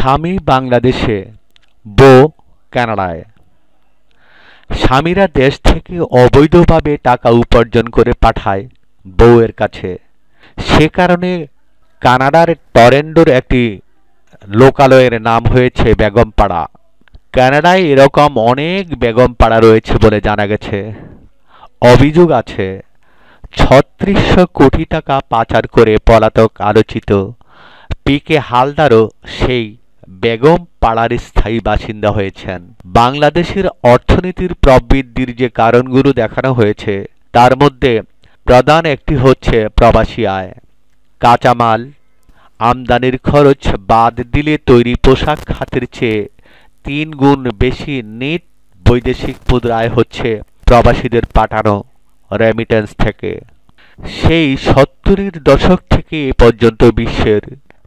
স্বামী বাংলাদেশে, বউ কানাডায়। স্বামীরা দেশ থেকে অবৈধভাবে টাকা উপার্জন করে পাঠায় বউয়ের কাছে। সে কারণে কানাডার টরেন্টোর একটি লোকালয়ের নাম হয়েছে বেগমপাড়া। কানাডায় এরকম অনেক বেগমপাড়া রয়েছে বলে জানা গেছে। অভিযোগ আছে ৩৬০০ কোটি টাকা পাচার করে পলাতক আলোচিত পি.কে. হালদারও সেই বেগম পাড়ার স্থায়ী বাসিন্দা হয়েছেন। বাংলাদেশের অর্থনীতির প্রবৃদ্ধির যে কারণগুলো দেখানো হয়েছে তার মধ্যে প্রধান একটি হচ্ছে প্রবাসী আয়। কাঁচামাল আমদানির খরচ বাদ দিলে তৈরি পোশাক খাতের চেয়ে ৩ গুণ বেশি নেট বৈদেশিক মুদ্রা আয় হচ্ছে প্রবাসীদের পাঠানো রেমিটেন্স থেকে। সেই ৭০-এর দশক থেকে এ পর্যন্ত বিশ্বের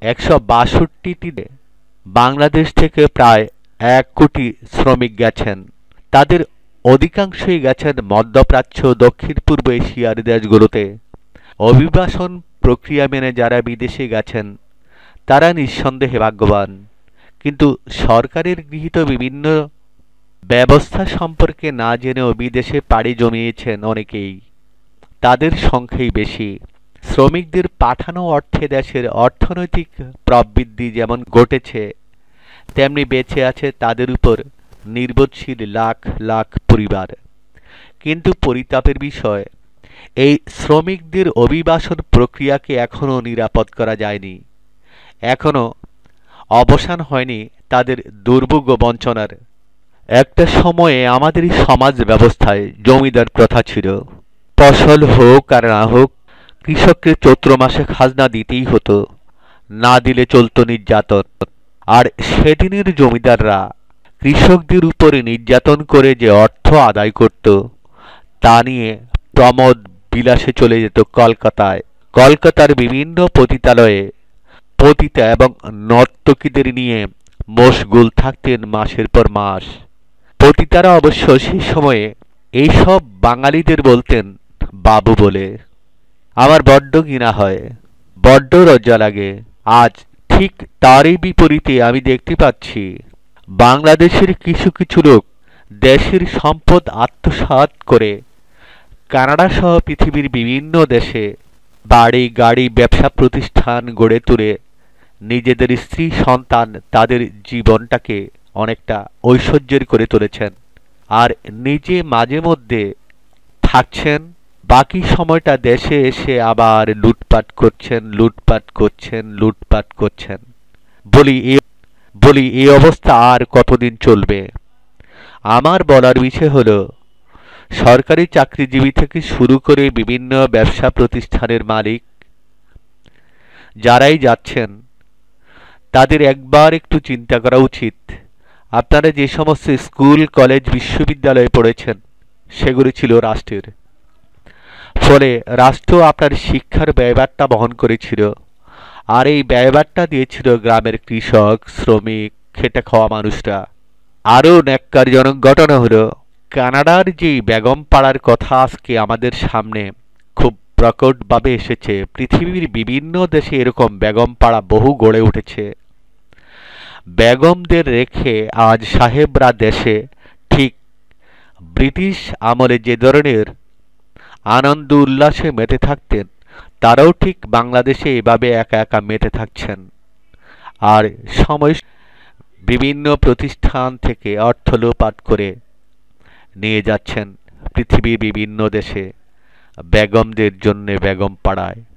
১৬২টিতে বাংলাদেশ থেকে প্রায় ১ কোটি শ্রমিক গেছেন। তাদের অধিকাংশই গেছেন মধ্যপ্রাচ্য, দক্ষিণ পূর্ব এশিয়ার দেশগুলোতে। অভিবাসন প্রক্রিয়া মেনে যারা বিদেশে গেছেন তারা নিঃসন্দেহে ভাগ্যবান, কিন্তু সরকারের গৃহীত বিভিন্ন ব্যবস্থা সম্পর্কে না জেনেও বিদেশে পাড়ি জমিয়েছেন অনেকেই। তাদের সংখ্যাই বেশি। শ্রমিকদের পাঠানো অর্থে দেশের অর্থনৈতিক প্রবৃদ্ধি যেমন ঘটেছে, তেমনি বেঁচে আছে তাদের উপর নির্ভরশীল লাখ লাখ পরিবার। কিন্তু পরিতাপের বিষয়, এই শ্রমিকদের অভিবাসন প্রক্রিয়াকে এখনও নিরাপদ করা যায়নি। এখনও অবসান হয়নি তাদের দুর্ভোগ ও বঞ্চনার। একটা সময়ে আমাদের সমাজ ব্যবস্থায় জমিদার প্রথা ছিল। ফসল হোক আর না হোক, কৃষককে চৈত্র মাসে খাজনা দিতেই হতো, না দিলে চলত নির্যাতন। আর সেদিনের জমিদাররা কৃষকদের উপরে নির্যাতন করে যে অর্থ আদায় করত তা নিয়ে প্রমোদ বিলাসে চলে যেত কলকাতায়। কলকাতার বিভিন্ন পতিতালয়ে পতিতা এবং নর্তকীদের নিয়ে মশগুল থাকতেন মাসের পর মাস। পতিতারা অবশ্য সেই সময়ে এইসব বাঙালিদের বলতেন বাবু বলে। আমার বড্ড ঘৃণা হয়, বড্ড লজ্জা লাগে। আজ ঠিক তারই বিপরীতে আমি দেখতে পাচ্ছি বাংলাদেশের কিছু কিছু লোক দেশের সম্পদ আত্মসাৎ করে কানাডা সহ পৃথিবীর বিভিন্ন দেশে বাড়ি গাড়ি ব্যবসা প্রতিষ্ঠান গড়ে তুলে নিজেদের স্ত্রী সন্তান তাদের জীবনটাকে অনেকটা ঐশ্বর্যের করে তুলেছেন, আর নিজে মাঝে মধ্যে থাকছেন। বাকি সময়টা দেশে এসে আবার লুটপাট করছেন। বলি এই অবস্থা আর কতদিন চলবে? আমার বলার বিষয় হলো, সরকারি চাকরিজীবী থেকে শুরু করে বিভিন্ন ব্যবসা প্রতিষ্ঠানের মালিক যারাই যাচ্ছেন তাদের একবার একটু চিন্তা করা উচিত। আপনারা যে সমস্ত স্কুল কলেজ বিশ্ববিদ্যালয়ে পড়েছেন সেগুলি ছিল রাষ্ট্রের। ফলে রাষ্ট্র আপনার শিক্ষার ব্যয়ভারটা বহন করেছিল, আর এই ব্যয়ভারটা দিয়েছিল গ্রামের কৃষক, শ্রমিক, খেটে খাওয়া মানুষরা। আরও ন্যাক্কারজনক ঘটনা হলো, কানাডার যে বেগম পাড়ার কথা আজকে আমাদের সামনে খুব প্রকটভাবে এসেছে। পৃথিবীর বিভিন্ন দেশে এরকম বেগম পাড়া বহু গড়ে উঠেছে। বেগমদের রেখে আজ সাহেবরা দেশে ঠিক ব্রিটিশ আমলে যে ধরনের আনন্দ উল্লাসে মেতে থাকতেন, তারাও ঠিক বাংলাদেশে এভাবে একা একা মেতে থাকছেন। আর সময় বিভিন্ন প্রতিষ্ঠান থেকে অর্থ লোপাট করে নিয়ে যাচ্ছেন পৃথিবীর বিভিন্ন দেশে বেগমদের জন্য বেগম পাড়ায়।